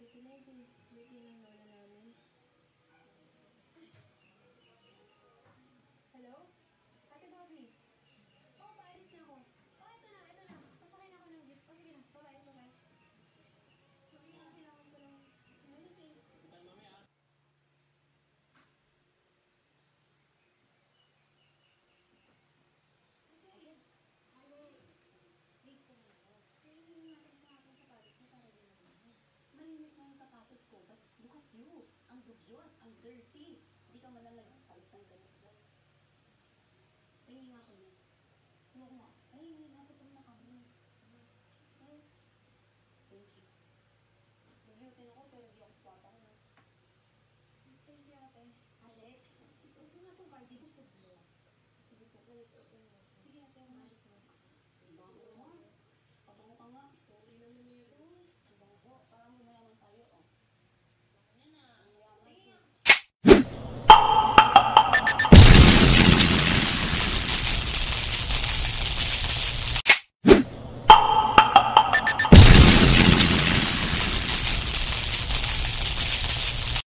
Birthday ng lola namin. Hello? Ate Bobby? Oo, paalis na ako. Oh, ito na. Pasakay na ako ng jeep. Sige na, bye-bye. Sorry na, kailangan ko lang. Umalis eh. Kita mamaya. Okay. Alex, wait ko na ako. Kaya hindi natin sa akin sapatos mo para din naman. Malinis na yung sapatos ko, but look at you. Ang dugyot, ang dirty. Hindi ka malalagpalit ng ganit dyan. Pahingi nga ako niya. Sino ko nga? Ay, hindi na ako na kami. Ay, thank you. Dugyutin ako, pero hindi ako swata ko na. Thank you, ate. Alex, isuot mo nga itong cardi ko sa blue. Sige po, please, open mo.